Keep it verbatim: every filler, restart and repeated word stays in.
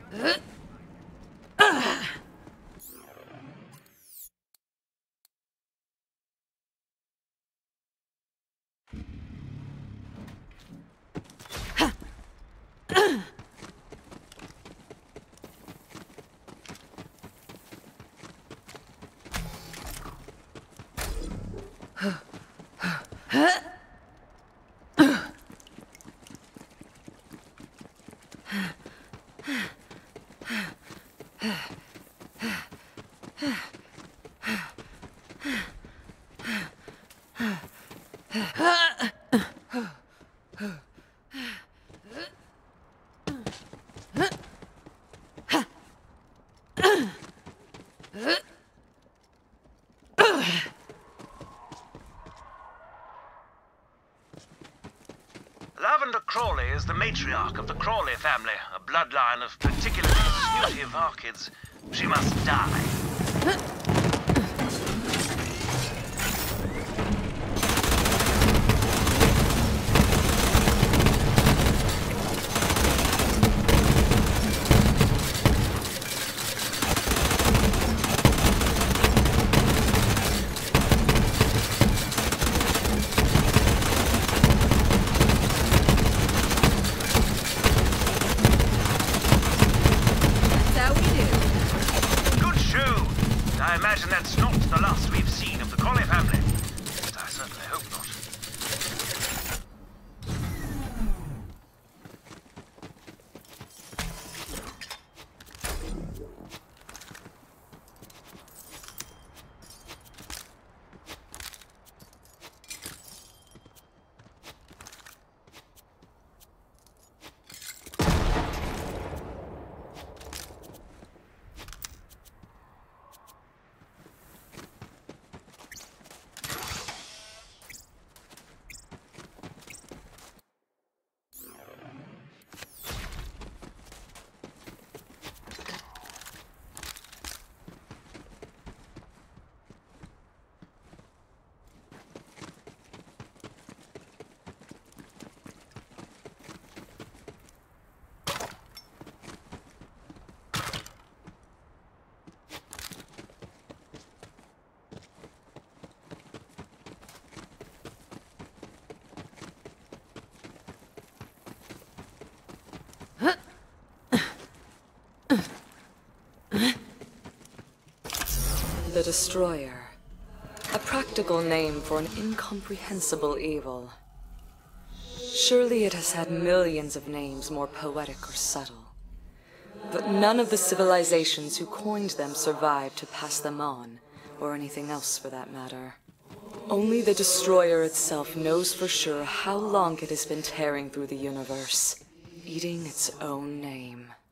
Lavender Crawley is the matriarch of the Crawley family, a bloodline of particularly snooty Varkids. She must die. I imagine that's not the last we've seen of the Crawley family. But I certainly hope not. The Destroyer. A practical name for an incomprehensible evil. Surely it has had millions of names more poetic or subtle. But none of the civilizations who coined them survived to pass them on, or anything else for that matter. Only the Destroyer itself knows for sure how long it has been tearing through the universe, eating its own name.